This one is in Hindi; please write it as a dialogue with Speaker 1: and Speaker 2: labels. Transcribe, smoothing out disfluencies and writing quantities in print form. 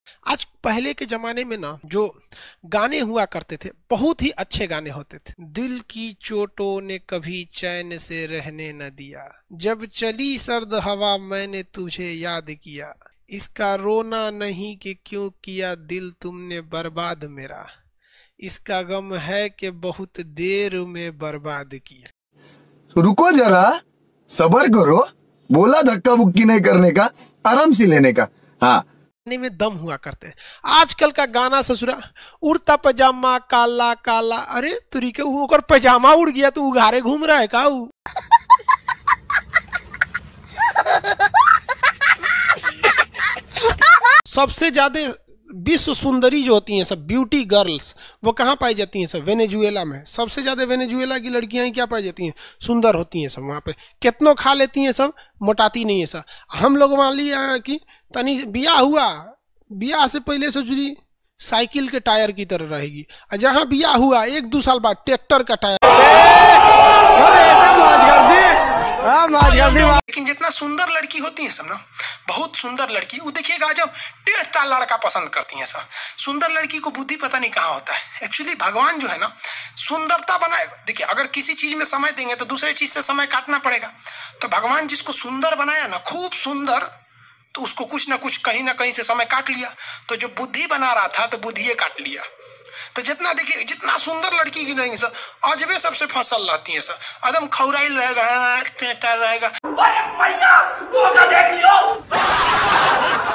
Speaker 1: आज पहले के जमाने में ना जो गाने हुआ करते थे बहुत ही अच्छे गाने होते थे। दिल की चोटों ने कभी चैन से रहने न दिया, जब चली सर्द हवा मैंने तुझे याद किया, इसका रोना नहीं कि क्यों किया दिल तुमने बर्बाद मेरा, इसका गम है कि बहुत देर में बर्बाद किया।
Speaker 2: तो रुको जरा, सबर करो। बोला धक्का बुक्की नहीं करने का, आराम से लेने का। हाँ,
Speaker 1: में दम हुआ करते हैं। आजकल का गाना ससुरा उड़ता पजामा काला काला, अरे तुरी के ओकर पजामा उड़ गया तो उघारे घूम रहा है का ऊ? सबसे ज्यादा विश्व सुंदरी जो होती हैं सब ब्यूटी गर्ल्स, वो कहाँ पाई जाती हैं? सब वेनेजुएला में। सबसे ज्यादा वेनेजुएला की लड़कियां ही क्या पाई जाती हैं? सुंदर होती हैं सब। वहाँ पे कितनों खा लेती हैं सब, मोटाती नहीं है सब। हम लोग मान लिया कि तनी बिया हुआ, बिया से पहले से जुड़ी साइकिल के टायर की तरह रहेगी, और जहाँ बिया हुआ 1-2 साल बाद ट्रैक्टर का टायर। लेकिन जितना सुंदर लड़की होती है सब ना, बहुत सुंदर लड़की, वो देखिएगा जब टेढ़ा लड़का पसंद करती है सब। सुंदर लड़की को बुद्धि पता नहीं कहाँ होता है। एक्चुअली भगवान जो है ना सुंदरता बनाए, देखिए अगर किसी चीज में समय देंगे तो दूसरे चीज से समय काटना पड़ेगा। तो भगवान जिसको सुंदर बनाया ना, खूब सुंदर, तो उसको कुछ ना कुछ कहीं ना कहीं से समय काट लिया। तो जो बुद्धि बना रहा था तो बुद्धि काट लिया। तो जितना देखिए जितना सुंदर लड़की की रहेंगी सर, अजबे सबसे फसल रहती है सर, एकदम खौराइल रहेगा, टेटा रहेगा। अरे भैया, देख लियो।